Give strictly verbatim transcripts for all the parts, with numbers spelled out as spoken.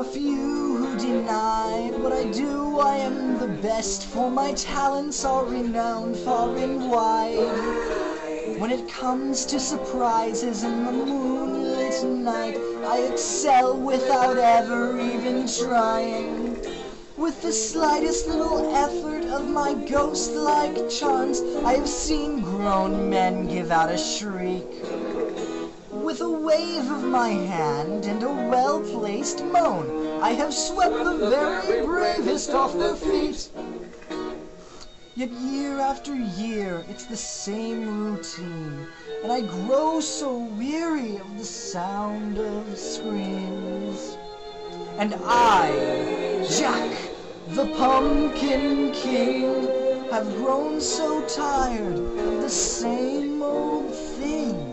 few who denied what I do. I am the best, for my talents are renowned far and wide. When it comes to surprises in the moonlit night, I excel without ever even trying. With the slightest little effort of my ghost-like charms, I have seen grown men give out a shriek. With a wave of my hand and a well-placed moan, I have swept the very bravest off their feet. Yet year after year, it's the same routine, and I grow so weary of the sound of screams. And I, Jack, the Pumpkin King, have grown so tired of the same old thing.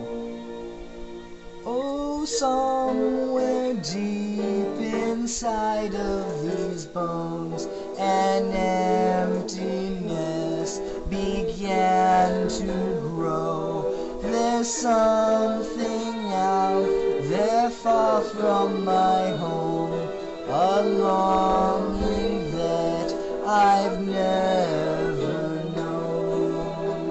Oh, somewhere deep inside of these bones, an emptiness began to grow. There's something out there far from my home, a longing that I've never known.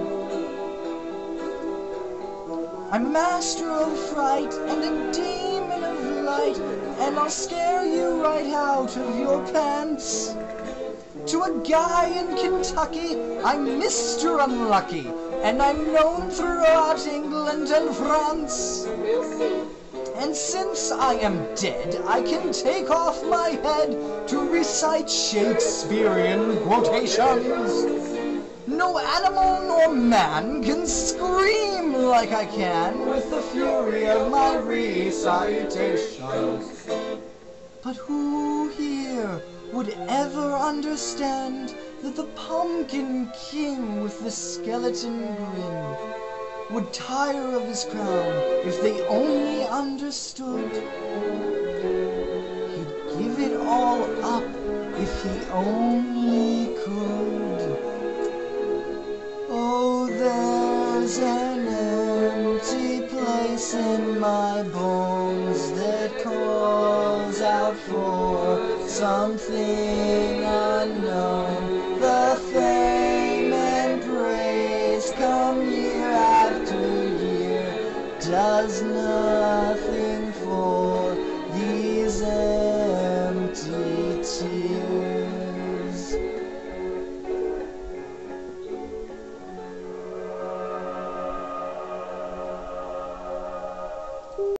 I'm master of fright and a demon of light, and I'll scare you right out of your pants. To a guy in Kentucky, I'm Mister Unlucky, and I'm known throughout England and France. And since I am dead, I can take off my head to recite Shakespearean quotations. No animal nor man can scream like I can with the fury of my recitations. But who here would ever understand that the Pumpkin King with the skeleton grin would tire of his crown if they only understood? He'd give it all up if he only could. Oh, there's an empty place in my bones that calls out for something unknown.